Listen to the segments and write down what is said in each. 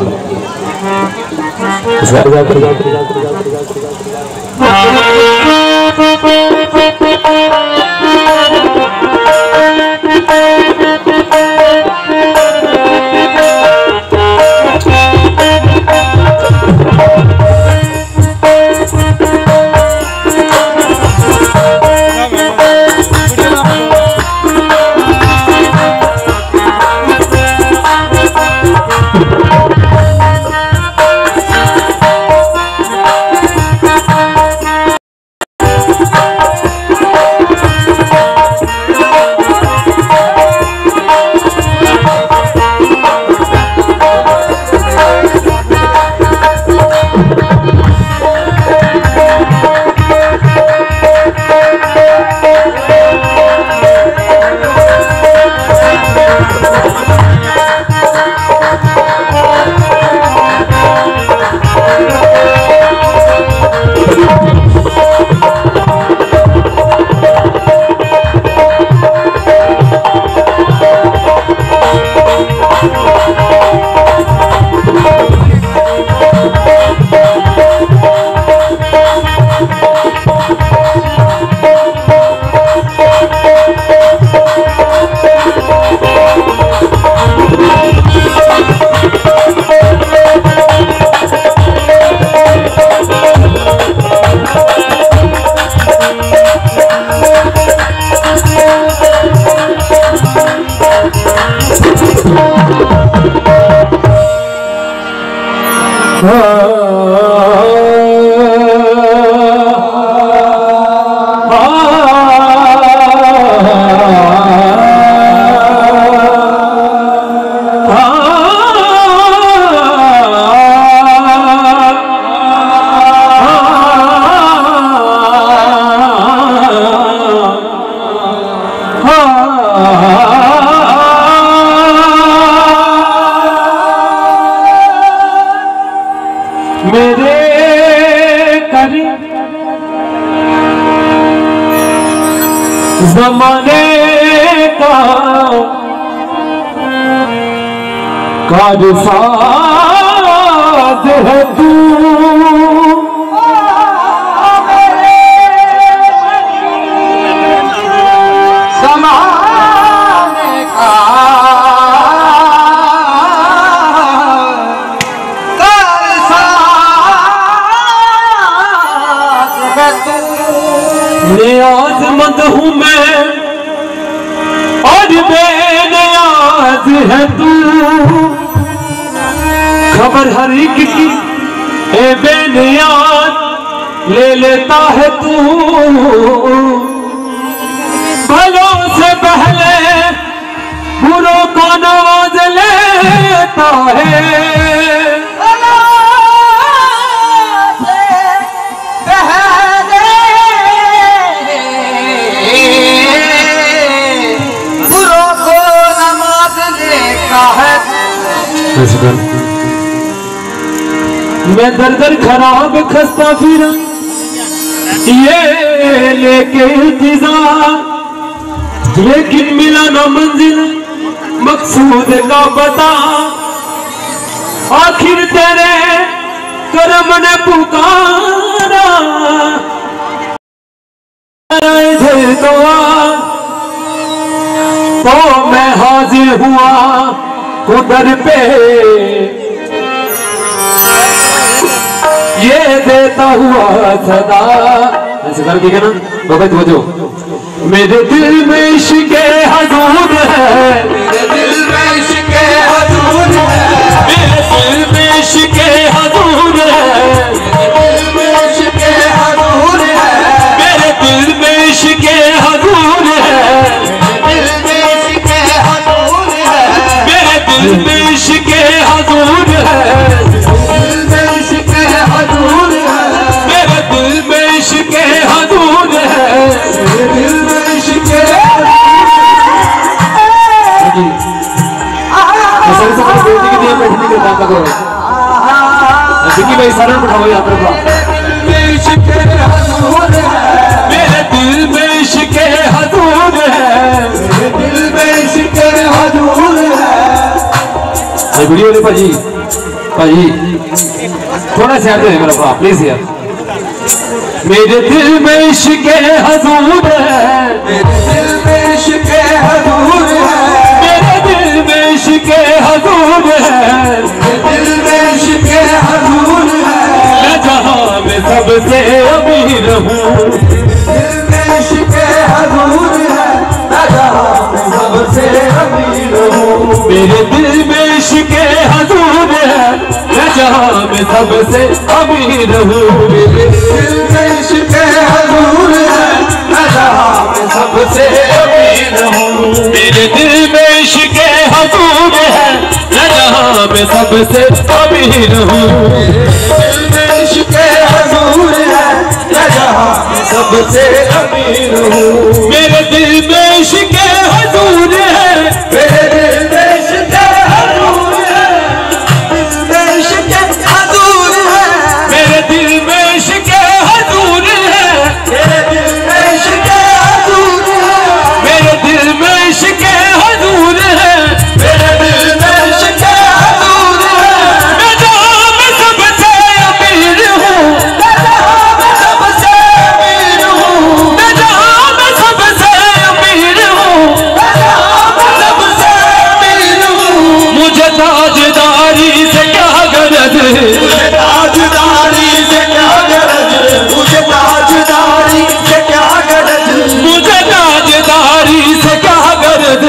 जमाने का कारसाज है तू, जमाने का कारसाज है तू। नियाज़मंद हूँ मैं और बेनियाज है तू, खबर हर एक की ए बेनियाज ले लेता है तू। भलों से पहले बुरों को नवाज लेता है। मैं दर दर खराब खस्ता फिर ये लेके इंतजार, लेकिन मिला ना मंजिल मकसूद का पता। आखिर तेरे करम ने पुकारा तो मैं हाजिर हुआ उधर पे, ये देता हुआ सदा। ऐसे कर ठीक है ना बाबा, तो मेरे दिल में इश्क़ हज़ूर है, मेरे दिल में इश्क़ हज़ूर है, मेरे दिल में इश्क़ हज़ूर है, मेरे दिल में इश्क़ हज़ूर है, मेरे दिल में इश्क़ हज़ूर है, मेरे दिल में इश्क़ हज़ूर है, मेरे दिल में इश्क़ भाई सारा उठाओ यहाँ पर। मेरे दिल में इश्क़ हज़ूर है, मेरे दिल में इश्क़ हज़ूर है। वीडियो भाजी भाई थोड़ा सा याद है मेरा भरा प्लीज यार। मेरे दिल में इश्क़े हज़ूर है, मेरे दिल में इश्क़े हज़ूर है, मेरे दिल में इश्क़े हज़ूर है, मेरे दिल में इश्क़े हज़ूर है। मैं जहाँ में सबसे अमीर हूँ, दिल में इश्क़े हज़ूर है, मैं जहाँ में सबसे अमीर हूँ। मेरे दिल में इश्क़े हज़ूर है, मैं जहाँ में सबसे अमीर हूँ। मेरे दिल में इश्क़े हज़ूर है, मैं जहाँ में सबसे अमीर हूँ। मेरे दिल में इश्क़े हज़ूर है, मैं जहाँ में सबसे अमीर हूँ। दिल में इश्क़े हज़ूर है, मैं जहाँ में सबसे अमीर हूँ। मेरे दिल में इश्क़े हज़ूर है, मेरे दिल में इश्क़े हज़ूर है, दिल में इश्क़े हज़ूर है, मेरे दिल में इश्क़े हज़ूर है, मेरे दिल में इश्क़े हज़ूर है, मेरे दिल में इश्क़े हज़ूर है, मेरे दिल में इश्क़े हज़ूर है। मैं जहाँ में सबसे अमीर हूँ, मैं जहाँ में सबसे अमीर हूँ, मैं जहाँ में सबसे अमीर हूँ। मैं जहाँ में सबसे अमीर हूँ। मुझे ताजदारी से क्या गरज, मुझे ताजदारी से क्या गरज, मुझे ताजदारी से क्या गरज, मुझे ताजदारी से क्या गरज,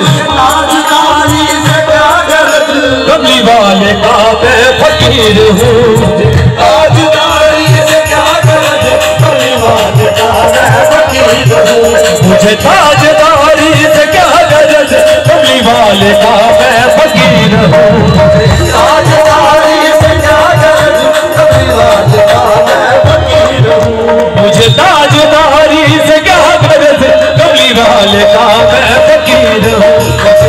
ताजदारी से क्या गरज। कमली वाले का मैं फकीर हूँ। ताजदारी से क्या गरज, परिवार का मैं फकीर हूँ। मुझे ताजदारी से क्या गरज, कमली वाले का मैं फकीर हूँ। ताजदारी से क्या गरज, परिवार का मैं फकीर हूँ। मुझे ताजदारी से क्या गरज, कमली वाले का मैं फकीर हूँ।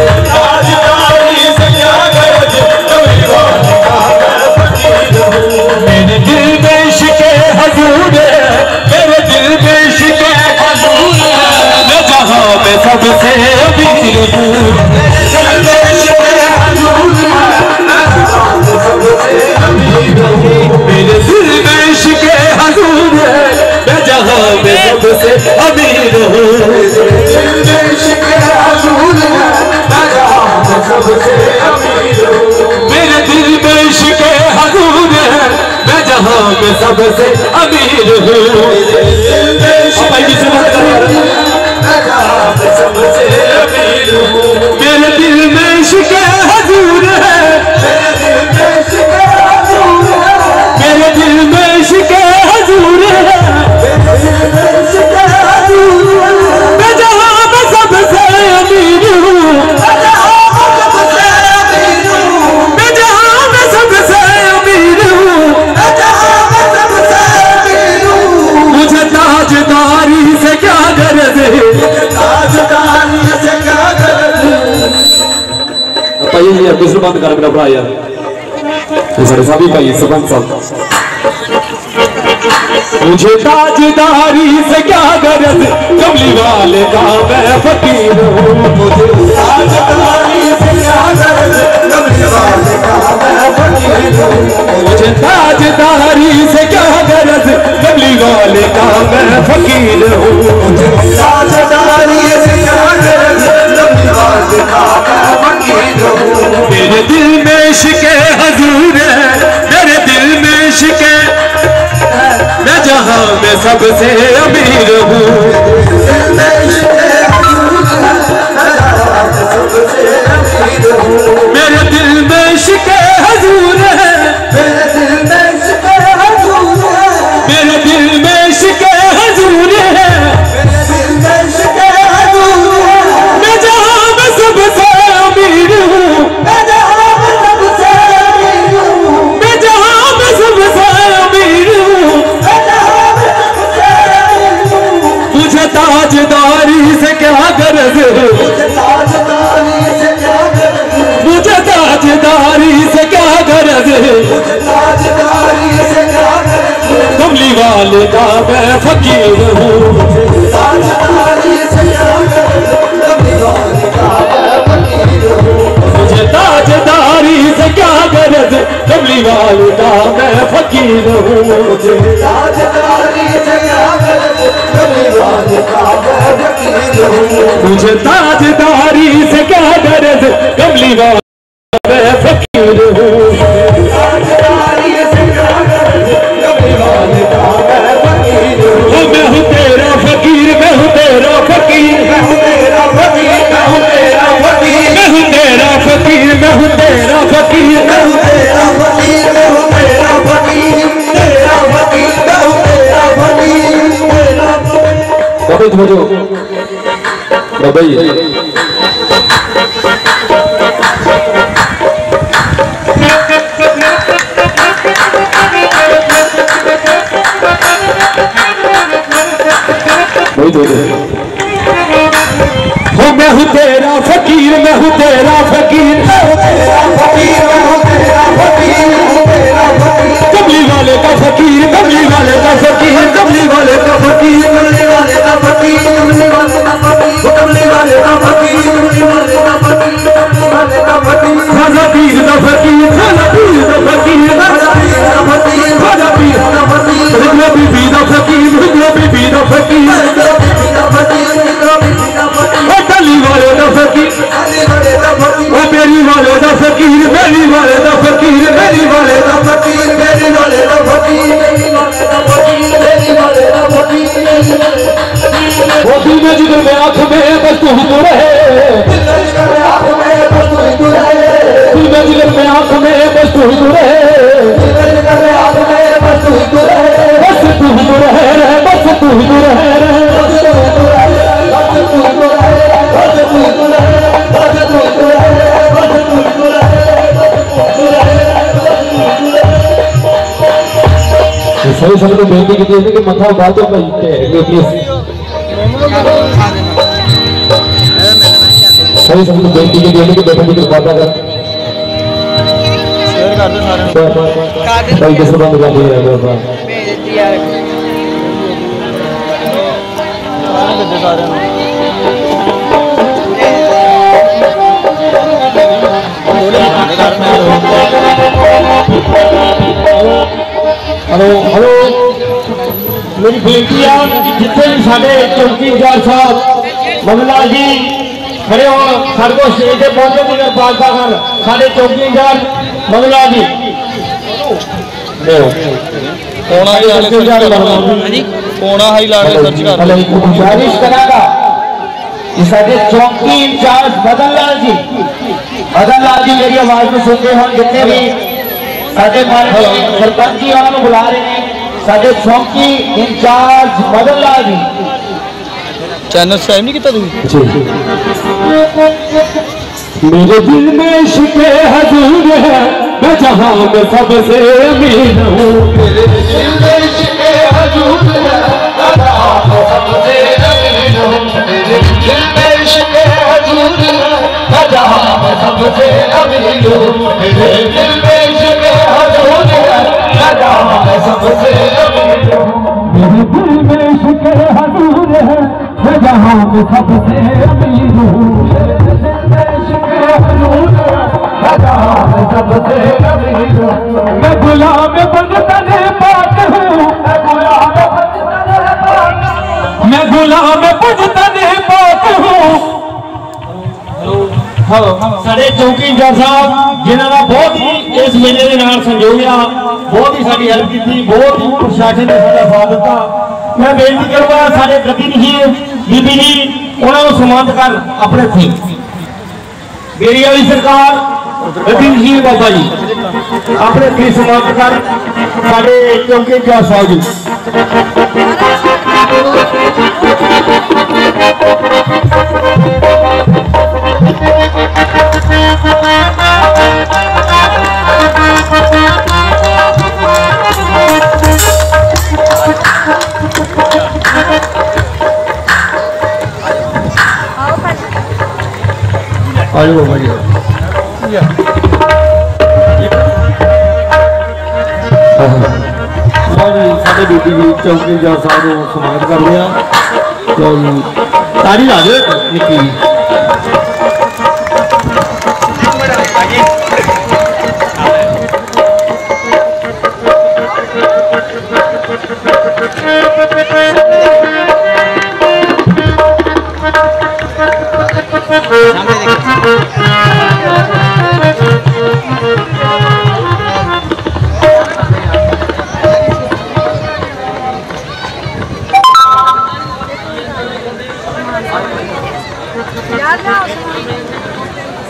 ताजदारी से क्या गरज, परिवार का मैं फकीर हूँ। मेरे दिल में इश्क़े हज़ूर है, मेरे दिल में इश्क़े हज़ूर है, मैं जहाँ में सबसे अमीर हूँ। दिल में इश्क़े हज़ूर है, मैं जहाँ में सबसे अमीर हूँ। मेरे दिल में इश्क़े हज़ूर है, मैं जहाँ में सबसे अमीर हूँ। दिल में इश्क़े हज़ूर है, मैं जहाँ में सबसे अमीर हूँ। मेरे दिल में इश्क़े हज़ूर है, मैं जहाँ में सबसे अमीर हूँ। दिल में इश्क़े हज़ूर है, मैं जहाँ में सबसे अमीर हूँ। मेरे दिल में इश्क़े हज़ूर है, मेरे दिल में इश्क़े हज़ूर है, मेरे दिल में इश्क़े हज़ूर है, मेरे दिल में इश्क़े हज़ूर है, मैं जहाँ में सबसे अमीर हूँ। मैं जहाँ में सबसे अमीर हूँ। मैं जहाँ में सबसे अमीर हूँ। मैं जहाँ में सबसे अमीर हूँ। मुझे ताजदारी से क्या गरज है। ताजदारी से क्या गरज, भाई यार दूसरा बंद कर मेरा भरा यार, सारे सभी भाई सबन सब। मुझे ताजदारी से क्या गरज, कमली वाले का मैं फकीर हूँ। मुझे ताजदारी से क्या गरज, कमली वाले का मैं फकीर हूँ। मुझे ताजदारी से क्या गरज, कमली वाले का मैं फकीर हूँ। ताजदारी से क्या गरज, कमली वाले का मैं फकीर हूँ। मेरे दिल में इश्क़े हज़ूर है, मेरे दिल में इश्क़े, मैं जहाँ में सबसे अमीर हूँ। दिल में इश्क़े हज़ूर है, मैं जहाँ में सबसे अमीर हूँ। मेरे दिल में इश्क़े हज़ूर है, मेरे दिल में इश्क़े हज़ूर है, मेरे दिल में इश्क़े हज़ूर है, मेरे दिल में इश्क़े हज़ूर है। मैं जहाँ में सबसे अमीर हूँ। मैं जहाँ में सबसे अमीर हूँ। मैं जहाँ में सबसे अमीर हूँ। मैं जहाँ में सबसे अमीर हूँ। मुझे ताजदारी से क्या गरज, मुझे ताजदारी से क्या गरज, मुझे ताजदारी से क्या गरज, मुझे ताजदारी से क्या गरज, कमली वाले का मैं फकीर हूँ। ताजदारी से क्या गरज, कमली वाले का मैं फकीर हूँ। मुझे ताजदारी से क्या गरज कमली वाले का मैं फकीर हूँ। मुझे ताजदारी से क्या गरज कमली वाले का मैं फकीर हूँ। मुझे ताजदारी से क्या गरज कमली वाले मैं फकीर हूँ। ताजदारी से क्या गरज कमली वाले का मैं फकीर हूँ। मैं हूँ तेरा फकीर, मैं हूँ तेरा फकीर, मैं हूँ तेरा फकीर, मैं हूँ तेरा फकीर, मैं हूँ तेरा फकीर, मैं हूँ तेरा फकीर, मैं हूँ तेरा फकीर, मैं हूँ तेरा फकीर, तेरा फकीर, मैं हूँ तेरा फकीर, तेरा फकीर। बाबा जी बोलो, बाबा जी हो मैं हूँ तेरा फकीर, मैं हूँ तेरा फकीर, मैं हूँ तेरा फकीर, मैं हूँ तेरा फकीर, मैं हूँ तेरा फकीर। कमली वाले का फकीर, कमली वाले का फकीर, कमली वाले का फकीर, कमली वाले का फकीर, कमली वाले का फकीर, कमली वाले का फकीर, कमली वाले का फकीर, कमली वाले का फकीर। खाजा पीर का फकीर, खाजा पीर का फकीर, खाजा पीर का फकीर, खाजा पीर का फकीर। रुकलो बीबी का फकीर, रुकलो बीबी का फकीर, रुकलो बीबी का फकीर, रुकलो बीबी का फकीर। गली वाले का फकीर, गली वाले का फकीर, ओ मेरी वाले का फकीर, मेरी वाले का फकीर, मेरी वाले का फकीर, मेरी वाले का फकीर, मेरी वाले का फकीर, मेरी वाले का फकीर। वो दिल में जिगर में आँख में बस तू ही तो रहे, दिल में जिगर में आँख में बस तू ही तो रहे, दिल में जिगर में आँख में बस तू ही तो रहे, दिल में जिगर में आँख में बस तू ही तो रहे, बस तू ही तो रहे, बस तू ही तो रहे, बस तू ही तो रहे, बस तू ही तो रहे, बस तू ही तो रहे, बस तू ही तो रहे, बस तू ही तो रहे, सही समय तो बेटी की देवी के मथा उठा दो सही समय तो बेटी की देवी के बेटे की कृपा कर भाई किस बंद कर दिया हेलो हेलो मेरी बेटी जितने भी साढ़े चौकी इंचार्ज साहब ममला जी खड़े हो सारे को स्टेज पे पहुंचे जिन्हें बात कर साढ़े चौकी इंचार्ज ममला जी गुजारिश करागा साढ़े चौकी इंचार्ज मदन लाल जी मेरी आवाज में सुनते हो जितने भी साढ़े सरपंच जी उन्होंने बुला रहे हैं साढ़े चौकी in-charge Madan Lal ji channel subscribe नहीं किया मेरे दिल में इश्क़ हजूर है मैं जहां में सबसे अमीर हूँ मेरे दिल में इश्क़ हजूर है मैं जहां में सबसे अमीर हूँ मेरे दिल में इश्क़ हजूर है मैं जहां में सबसे अमीर हूँ मेरे दिल में इश्क़ हजूर है मैं जहां में सबसे अमीर हूँ मेरे दिल में इश्क़ हजूर है मैं जहां में सबसे अमीर हूँ मैं गुलाम बंदे पाक हूँ मैं गुलाम बंदे पाक हूँ साढ़े चौकी इंचार्ज साहब जिन्होंने बहुत ही इस मेले के नाल संजोया बहुत ही साड़ी हेल्प की बहुत ही प्रशासन ने साਡਾ साथ दिता मैं बेनती करूँगा साढ़े प्रतिनिधि बीबी जी उन्होंने सम्मानित कर अपने थे मेरी वाली सरकार प्रतिनिधि बाबा जी अपने थे सम्मानित कर साढ़े चौकी इंचार्ज साहब जी आयो बाबा जी साढ़े ड्यूटी भी चौकी इंचार्ज साहब को सम्मानित कर रहे हैं तो ताड़ी ला दे निकी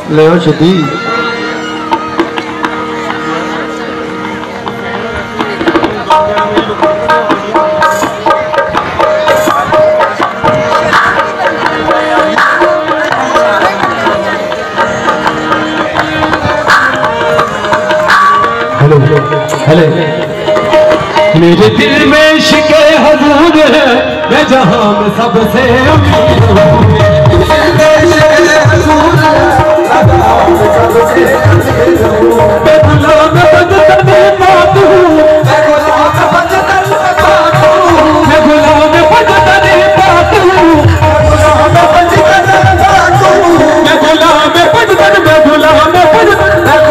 ले छुट्टी हेलो मेरे दिल में इश्क़े हजूर है मैं जहां में सबसे अमीर हूं मैं गुलाम बदतने बात हूं मैं गुलाम बदतने बात हूं मैं गुलाम बदतने बात हूं मैं गुलाम बदतन मैं गुलाम बदतन मैं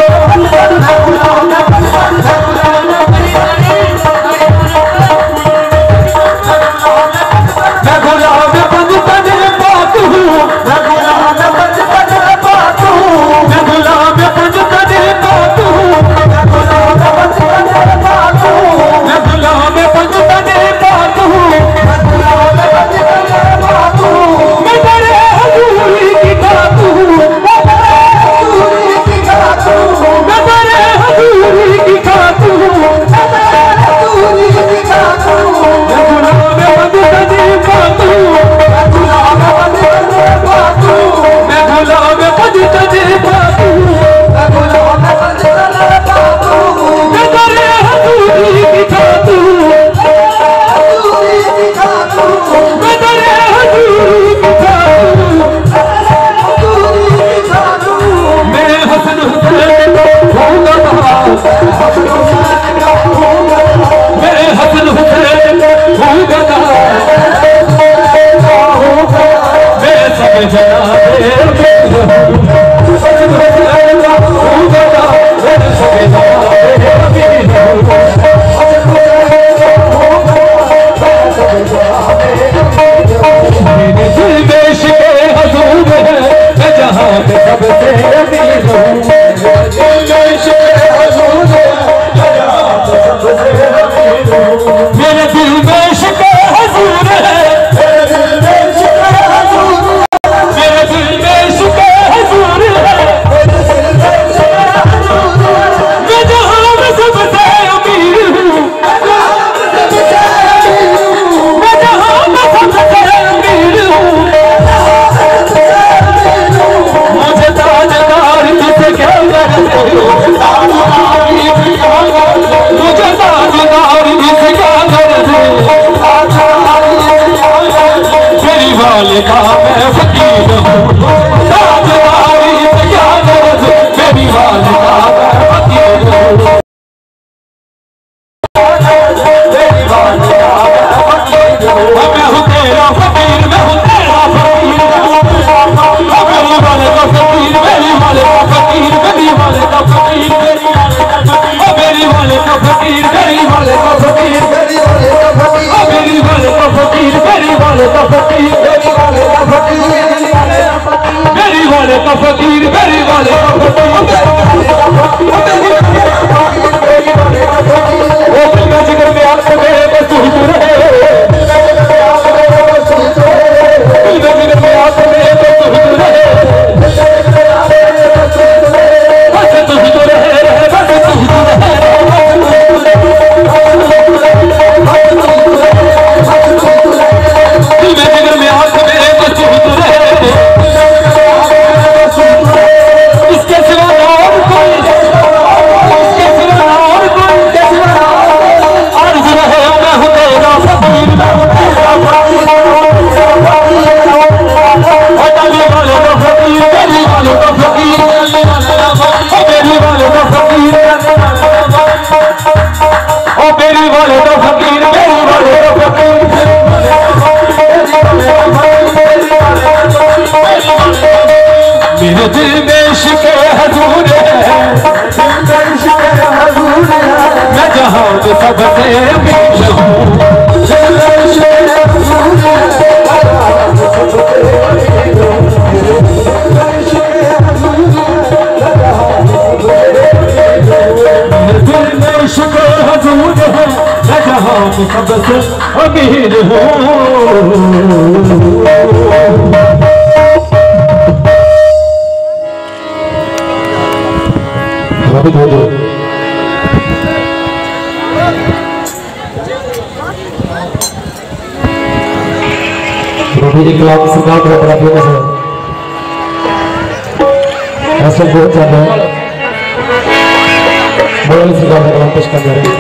सबसे अमीर हूँ बहुत बहुत एक लाख सरकार का बड़ा फेमस है ऐसा बहुत ज्यादा बड़ा सरकार का कलाम पेश कर रहे हैं।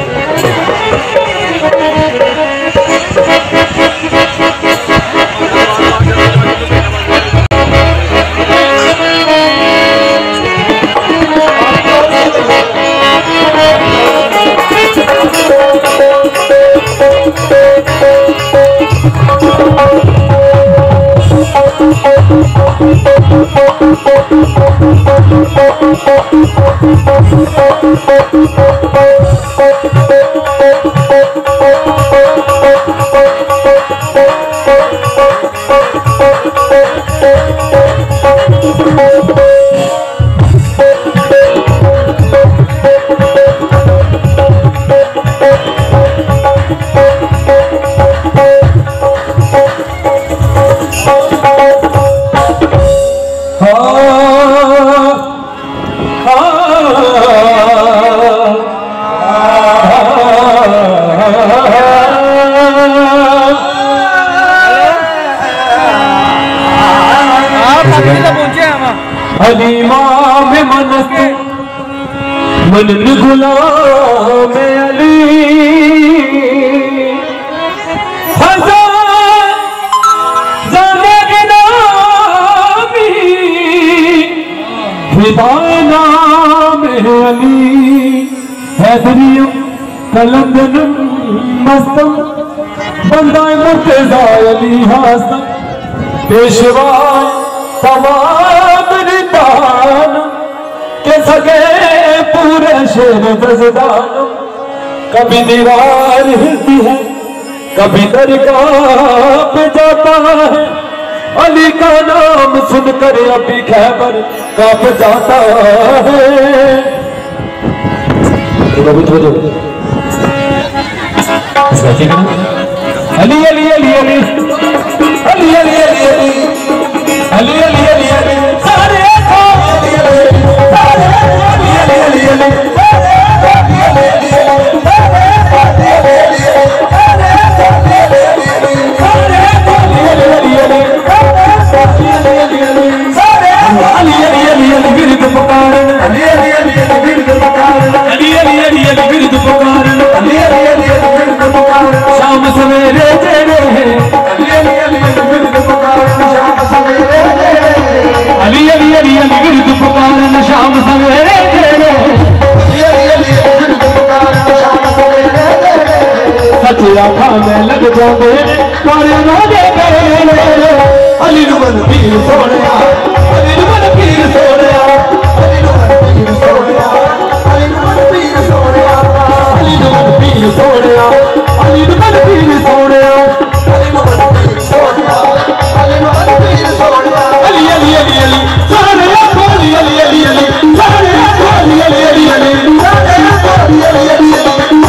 मनन गुलाम अली नाम अली हैदरियो कलंदन मस्तम बंदा मुर्तज़ा अली हासम पेशवा तमाम रिदान के सके पूरे शेर दजदान। कभी दीवार हिलती है कभी दरगाह पे जाता है अली का नाम सुनकर अभी खैबर कांप जाता है। अली अली अली अली अली अली अली अली अली अली अली अली सारे अली अली सारे अली अली अली अली शाम सवेरे तेरे अली अली अली अली गिरद पुकारन शाम सवेरे तेरे सच्ची आँखा में लग जाते मारे नादे अली नुमन पीर सोने अली नुमन पीर सोने अली नुमन पीर सोने अली नुमन पीर सोने अली नुमन पीर सोने अली नुमन पीर सोने अली नुमन पीर सोने अली नुमन पीर सोने अली अली अली अली सारे अली अली अली अली सारे अली अली अली अली सारे अली अली अली अली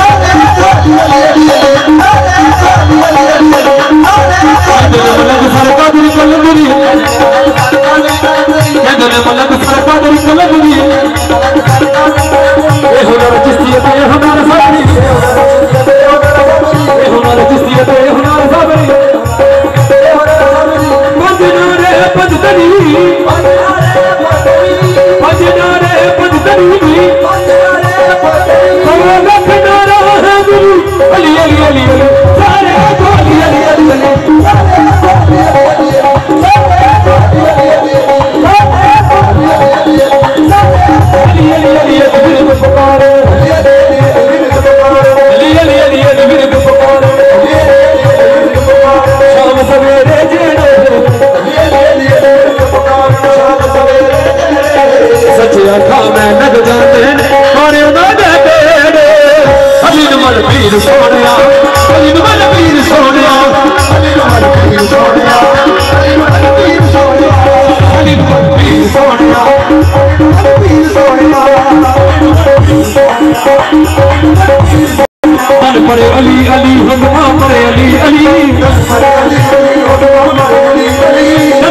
परे अली अली हुक्मा परे अली अली परे अली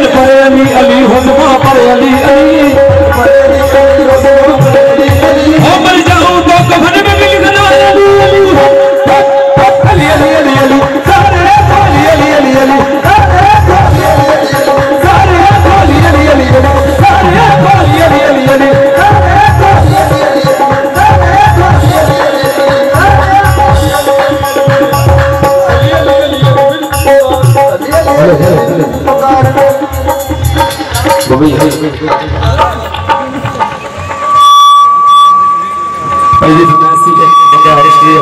अली हुक्मा परे अली अली पहली फरमाइश है गुजारिश है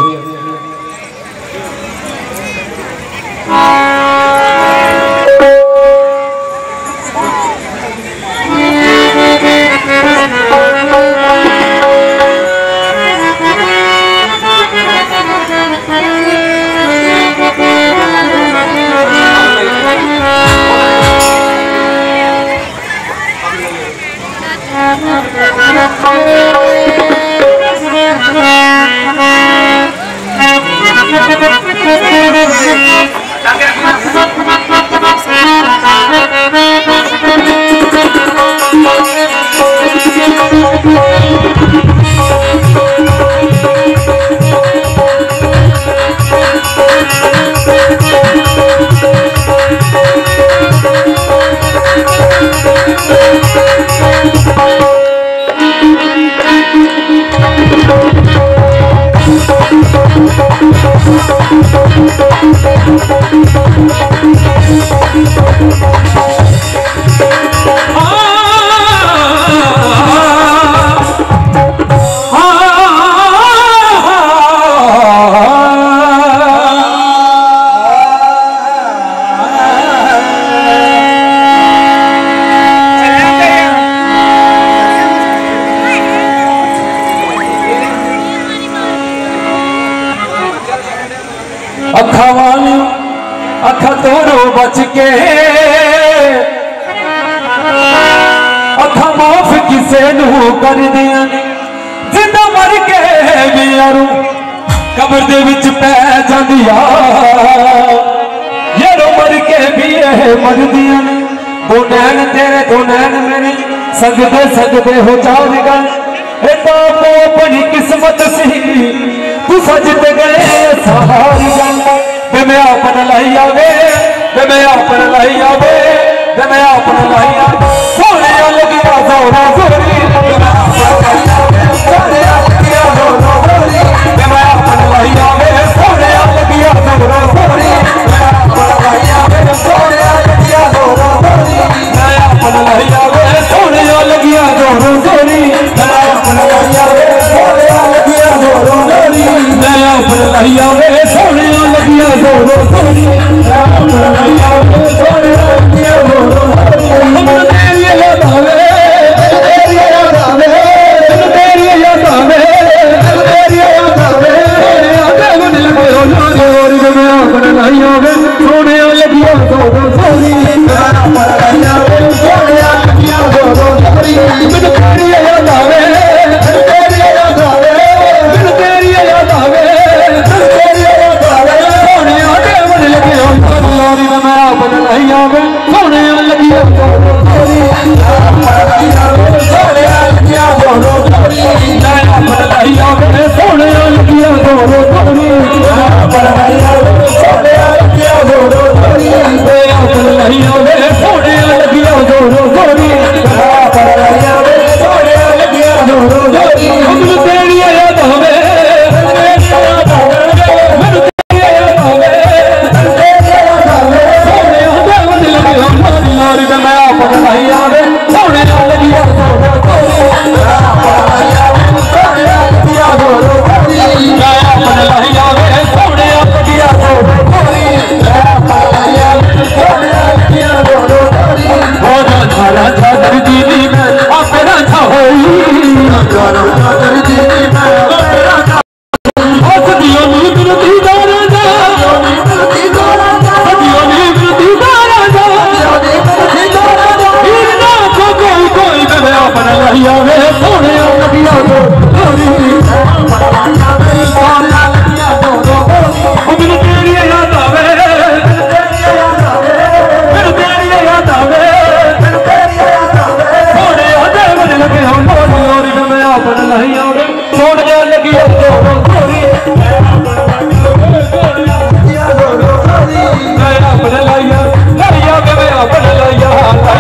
अखा वाली अखा तोरो बच के अखा माफ किसे नू कर दिया जिंदा मर के भी यारू कबर दे विच पै जांदिया यारो मर के भी मर दिया दो नैन तेरे दो नैन मेरे सगदे सगदे हो जाएगा तो अपनी किस्मत सी तू सजते गए सहारी वे मैं अपन लाई आवे वे मैं अपन लाई आवे वे मैं अपन लाई आवे सोने लगी जोरा जोरी वे मैं अपन लाई आवे सोने लगी जोरा जोरी मैं अपन लाई आवे सोने लगी जोरा जोरी मैं अपन लाई आवे सोने लगी जोरा जोरी मैं अपन लाई आवे सोने लगी जोरा जोरी मैं अपन लाई आवे सोने लगी जोरा जोरी तेरी याद आवे तेरी याद आवे तेरी याद आवे तेरी याद आवे आगे मन लगे हो जोरी मैं अपन लाई आवे सोने लगी जोरा जोरी मैं अपन लाई आवे सोने लगी जोरा जोरी तेरी याद आवे तेरी याद आवे तेरी याद आवे तेरी याद आवे सोने आगे मन लगे हो जोरी मैं अपन लाई आवे सोने लगी जोरा जोरी मैं अपन लाई आवे सोने लगी जोरा जोरी मैं अपन लाई आवे सोने लगी जोरा जोरी मैं अपन लाई आवे सोने लगी जोरा जोरी मैं अपन लाई आवे सोने लगी जोरा जोरी मैं अपन लाई आवे सोने लगी जोरा जोरी मुझे तेरी याद आवे तेरी याद आवे मुझे तेरी याद आवे तेरी याद आवे सोने आगे मन लगे हो जोरी मैं अपन लाई आवे सोने लगी जोरा जोरी मैं अपन लाई आवे सोने लगी जोरा जोरी मैं अपन लाई आवे सोने लगी जोरा जोरी मैं अपन लाई आवे सोने लगी जोरा जोरी हो राधा राधा दर्दी में आप राधा होई राधा राधा दर्दी में आप राधा सदियों नी बिरती दा राजा सदियों नी बिरती दा राजा सदियों नी बिरती दा राजा सदियों नी बिरती दा राजा इना को कोई मैं अपन लाई आवे सोने लगी जोरा जोरी अपन लाई आवे सोने लगी जोरा जोरी मुझे तेरी याद आवे तेरी याद आवे तेरी याद आवे तेरी याद आवे सोने आगे मन लगे हो जोरी मैं अपन लाई आवे सोने लगी जोरा जोरी मैं अपन लाई आवे मैं अपन लाई आवे मैं अपन लाई आवे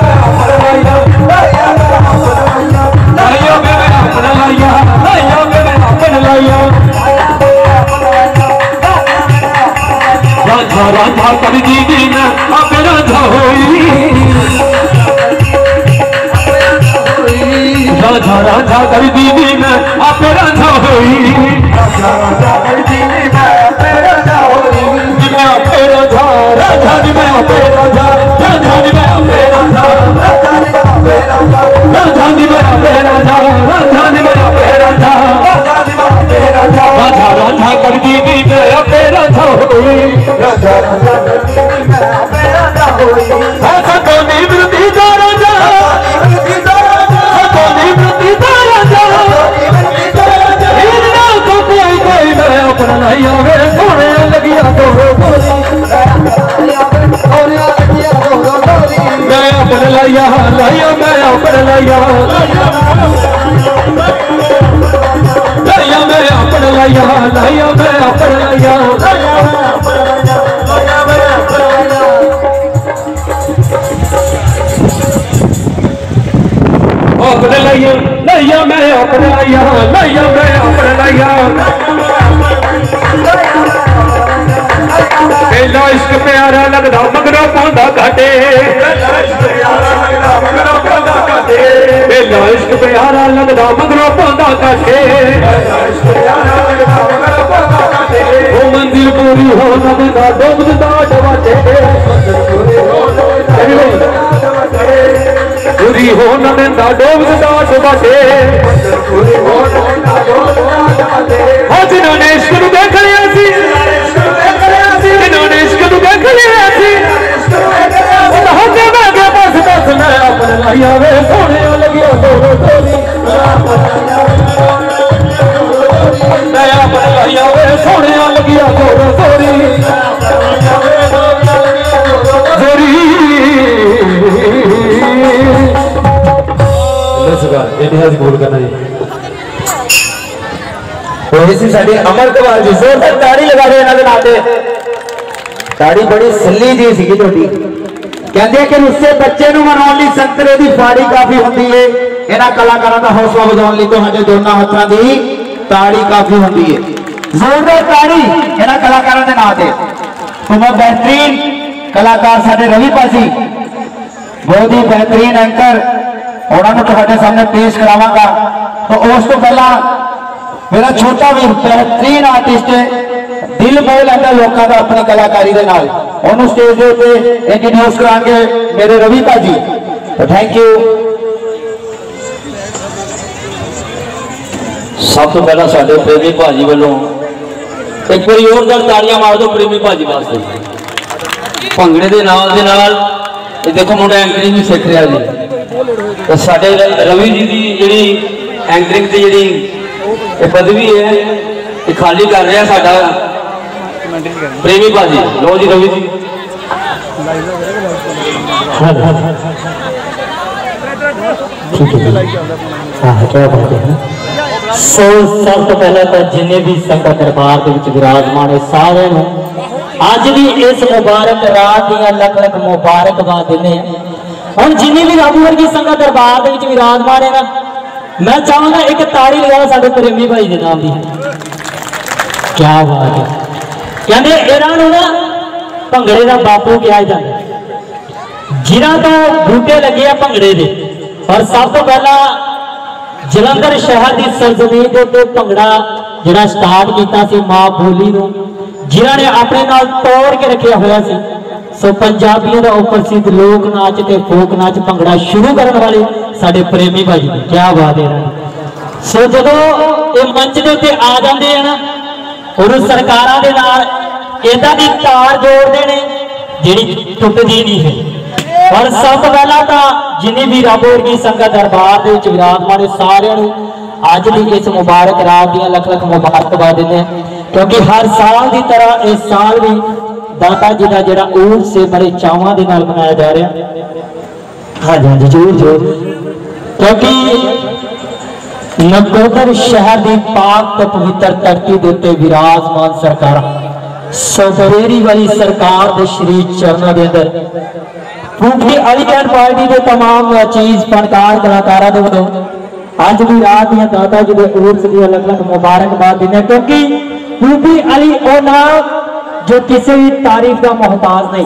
राधा राधा कर दीदी ने आप राधा होई राजा राजा कर दीदी मैं आपे राजा होई राजा राजा कर दीदी मैं आपे राजा होई मैं आपे राजा राजा नी मैं आपे राजा राजा नी मैं आपे राजा राजा नी मैं आपे राजा राजा नी मैं आपे राजा राजा नी मैं आपे राजा राजा नी मैं आपे राजा राजा राजा कर दीदी मैं आपे राजा होई राजा राजा कर दीदी मैं आपे राजा होई ऐसा तो नहीं मिलती जा राजा अपना लाइया वे सोने लगिया दोरो मैं अपने लाइया लाइया मैं अपने लाइया लाइया मैं अपने लाइया लाइया मैं अपने लाइया अपने लाइया लाइया मैं अपने लाइया लाइया मैं अपने लाइया पहला इश्क प्यारा लगदा मगरों पांदा घाटे पहला इश्क प्यारा लगदा मगरों पांदा घाटे पहला इश्क प्यारा लगदा मगरों पांदा घाटे पहला इश्क प्यारा लगदा मगरों पांदा घाटे ओ मंजिल पूरी हो लगदा डूबदा डवाटे पूरी हो लगदा डूबदा डवाटे पूरी हो लगदा डूबदा डवाटे हो जिन्होंने इश्क नूं देख लिया सी जिन्होंने इश्क नूं देख लिया सी मैं अपने लाइया वे सोने लगिया दोरो दोरी मैं अपने लाइया वे सोने लगिया दोरो दोरी बोल करना जी साड़ी अमर कुमार जी जोरदार ताड़ी लगा दे इन्होंने नाते ताड़ी बड़ी सली जी सी थोड़ी कहते कि उससे बच्चे मनाने लिए संतरे की फाड़ी काफी होती है इन्होंने कलाकारों का हौसला बढ़ाने लिए तो दोनों हाथों की ताड़ी काफी होती है जोरदार ताड़ी इन्होंने कलाकारों के नाम से तो मैं बेहतरीन कलाकार साडे रवि भाजी बहुत ही बेहतरीन एंकर उन्होंने तुम्हारे सामने पेश करावांगा तो उस तो पहला मेरा छोटा भी बेहतरीन आर्टिस्ट है दिल बोल लेंदा लोगों का अपनी कलाकारी के नाल उन्होंने स्टेज के ऊपर इंट्रोड्यूस करांगे मेरे रवि भाजी तो थैंक यू सब तो पहला साडे प्रेमी भाजी वालों एक बार जोरदार ताड़ियां मार दो प्रेमी भाजी वास्ते भंगड़े के नाल देखो मुंडा एंकरिंग भी सीख रहा जी तो साडे रवि जी की जी एंकरिंग की जी पदवी है खाली कर रहा साडा प्रेमी भाजी लो जी रवि जी सो सब तो पहले तो जिन्हें भी संगत दरबार के विराजमान है सारे अज भी इस मुबारक रात दियां लख लख मुबारकबाद देने हम जिन्हें भी रब वर्गी संगत दरबार के विराजमान है ना मैं चाहूंगा एक ताड़ी लगा साडे प्रेमी भाई के नाम की क्या बात है कहते इन्हों ना भंगड़े का बापू कहा जाता जिन्हों तो बूटे लगे आ भंगड़े के और सब तो पहला जलंधर शहर की सरजमीन के उत्ते भंगड़ा जिहड़ा स्टार्ट किया मां बोली नूं जिन्होंने अपने नाल तोड़ के रखा हुआ सी सो पंजाबियों का प्रसिद्ध लोक नाच ते फोक नाच भंगड़ा शुरू करने वाले साडे प्रेमी भाई क्या बात है सो जो ये मंच के उत्ते आ जाते हैं ना और सरकारां दे नाल इदां दी तार जोड़ते हैं जिहड़ी टुटदी नहीं है और सब पहला तो जिन्हें भी रब वर्गी संगत दरबार के विराजमान सारे अज भी इस मुबारक रात दियां लख लख मुबारकबाद देने क्योंकि हर साल की तरह इस साल भी दाता जी का जो उर्स से बड़े चावां दे नाल मनाया जा रहा हाँ जी हाँ जी जरूर जरूर क्योंकि नकोदर शहर की पाक तो पवित्र धरती के उत्ते विराजमान सरकार सोबरेरी वाली सरकार के श्री चरणों के अंदर क्योंकि अली पार्टी के तमाम चीज फनकार कलाकारों के वालों अज भी रात दियां दाता जी के उर्स की अलग अलग मुबारकबाद देने क्योंकि क्योंकि अली ओ नाम जो किसी भी तारीफ का मोहताज नहीं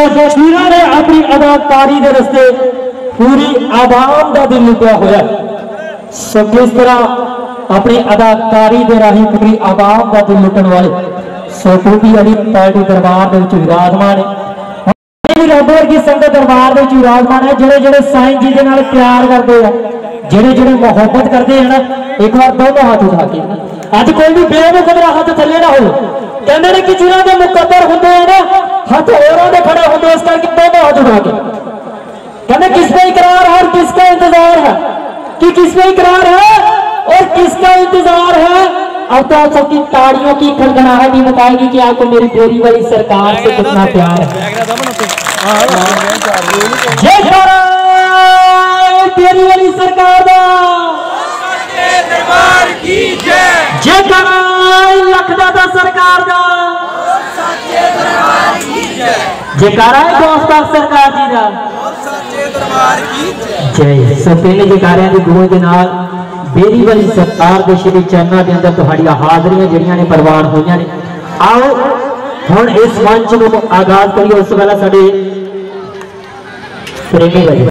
ने अपनी अदाकारी के रस्ते पूरी आवाम का दिल लुटिया होया सो किस तरह अपनी अदाकारी के राही पूरी आवाम का दिल लुटन वाले सो टूटी अली पार्टी दरबार विराजमान है। रब वर्गी संगत दरबार विराजमान है। जेड़े जेड़े साईं जी के नाल प्यार करते हैं, जेड़े जेड़े मोहब्बत करते हैं ना, एक बार दोनों हाथ उठा के अज कोई भी बेमुकदरा हाथ थले ना हो। कहते हैं कि जिन्हों के मुकद्दर होंगे हैं ना, हाथ होरों के खड़े होंगे, इस करके दोनों हाथ उठा के कहते किस पे इकरार है और किसका इंतजार है, कि किस पे इकरार है और किसका इंतजार है। अब तो आप सबकी ताड़ियों की खड़खड़ाहट ही बताएगी कि आपको मेरी बेरी वाली सरकार से कितना प्यार है। बेरी वाली सरकार लखदाता सरकार जयकारा है दोस्ता सरकार जी का जय। सब पहले जयकारियां की गूंज के नाल बेरी वाली सरकार के श्री चरणों के अंदर तुहाड़ियां हाजरियां जड़ियां ने प्रवान होईयां ने। आओ हुण इस मंच को आगाज करिए। उस वेला साडे प्रेमी भाई